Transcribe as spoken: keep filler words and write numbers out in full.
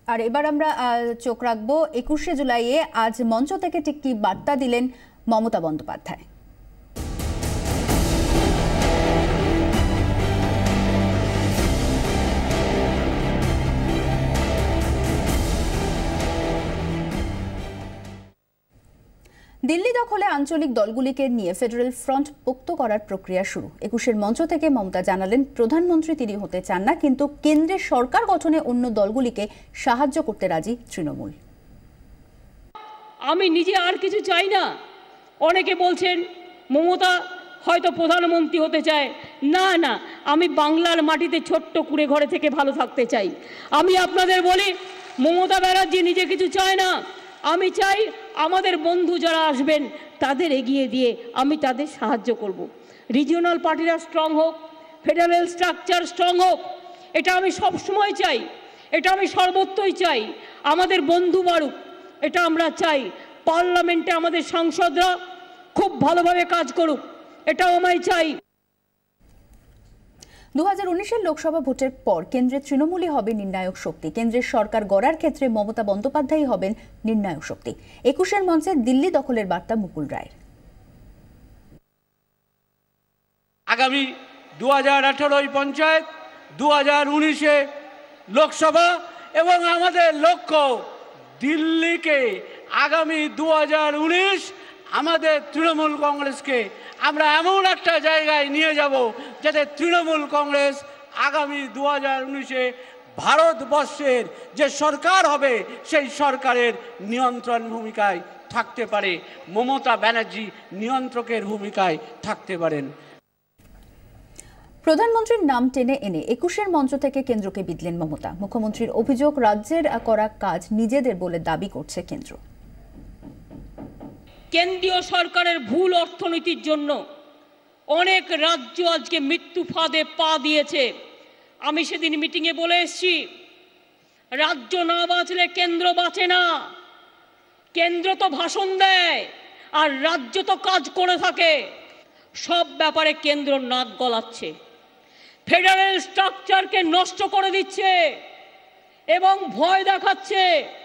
আর এবার আমরা চোখ রাখবো একুশে জুলাইয়ে আজ মঞ্চ থেকে ঠিক কি বার্তা দিলেন মমতা বন্দ্যোপাধ্যায়। দিল্লি দখলে আঞ্চলিক দলগুলিকে নিয়ে ফেডারেল ফ্রন্ট পোক্ত করার প্রক্রিয়া শুরু। একুশের মঞ্চ থেকে মমতা জানালেন প্রধানমন্ত্রী তিনি হতে চান না, কিন্তু কেন্দ্রের সরকার গঠনে অন্য দলগুলিকে সাহায্য করতে রাজি তৃণমূল। আমি নিজে আর কিছু চাই না। অনেকে বলছেন মমতা হয়তো প্রধানমন্ত্রী হতে চায়। না না, আমি বাংলার মাটিতে ছোট্ট কুড়ে ঘরে থেকে ভালো থাকতে চাই। আমি আপনাদের বলি, মমতা ব্যানার্জি নিজে কিছু চায় না। আমি চাই আমাদের বন্ধু যারা আসবেন তাদের এগিয়ে দিয়ে আমি তাদের সাহায্য করব। রিজিওনাল পার্টিরা স্ট্রং হোক, ফেডারেল স্ট্রাকচার স্ট্রং হোক, এটা আমি সব সময় চাই, এটা আমি সর্বত্রই চাই। আমাদের বন্ধু বাড়ুক, এটা আমরা চাই। পার্লামেন্টে আমাদের সাংসদরা খুব ভালোভাবে কাজ করুক, এটাও আমি চাই। দু হাজার উনিশের লোকসভা ভোটের পর কেন্দ্রের তৃণমূলই হবে নির্ণায়ক শক্তি। কেন্দ্রের সরকার গড়ার ক্ষেত্রে মমতা বন্দ্যোপাধ্যায় হবেন নির্ণায়ক শক্তি। একুশের মঞ্চে দিল্লি দখলের বার্তা মুকুল রায়ের। আগামী দু হাজার আঠারোয় পঞ্চায়েত, দু হাজার উনিশে লোকসভা এবং আমাদের লক্ষ্য দিল্লিকে আগামী দু হাজার উনিশ আমাদের তৃণমূল কংগ্রেসকে আমরা এমন একটা জায়গায় নিয়ে যাব যাতে তৃণমূল কংগ্রেস আগামী দু হাজার উনিশে ভারতবর্ষের যে সরকার হবে সেই সরকারের নিয়ন্ত্রণ ভূমিকায় থাকতে পারে। মমতা ব্যানার্জি নিয়ন্ত্রকের ভূমিকায় থাকতে পারেন। প্রধানমন্ত্রীর নাম টেনে এনে একুশের মঞ্চ থেকে কেন্দ্রকে বিদলেন মমতা। মুখ্যমন্ত্রীর অভিযোগ রাজ্যের করা কাজ নিজেদের বলে দাবি করছে কেন্দ্র। কেন্দ্রীয় সরকারের ভুল অর্থনীতির জন্য অনেক রাজ্য আজকে মৃত্যু ফাঁদে পা দিয়েছে। আমি সেদিন মিটিংয়ে বলে এসেছি, রাজ্য না বাঁচলে কেন্দ্র বাঁচে না। কেন্দ্র তো ভাষণ দেয় আর রাজ্য তো কাজ করে থাকে। সব ব্যাপারে কেন্দ্র নাক গলাচ্ছে, ফেডারেল স্ট্রাকচারকে নষ্ট করে দিচ্ছে এবং ভয় দেখাচ্ছে।